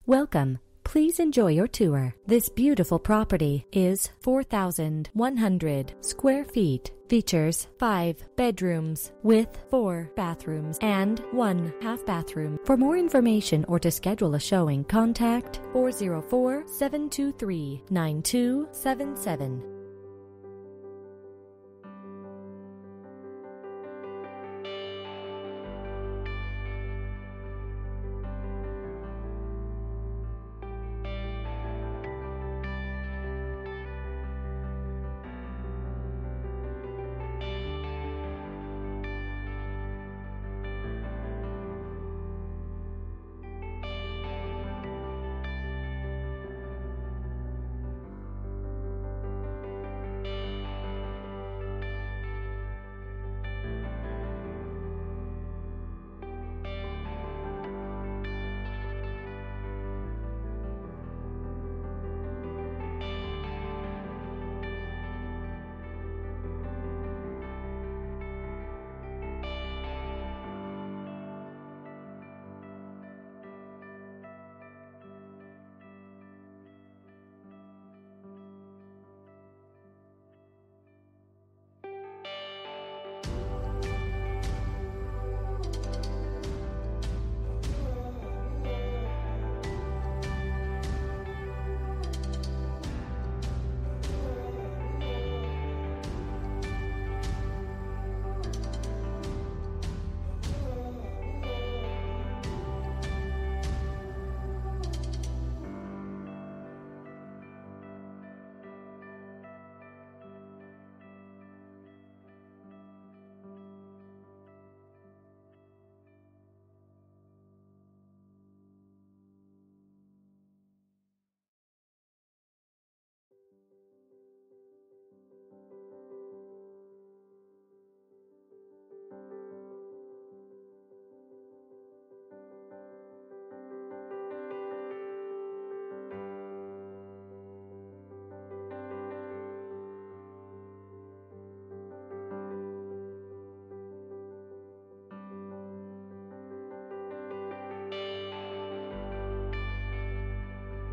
Welcome. Please enjoy your tour. This beautiful property is 4,100 square feet. Features 5 bedrooms with 4 bathrooms and 1 half bathroom. For more information or to schedule a showing, contact 404-723-9277.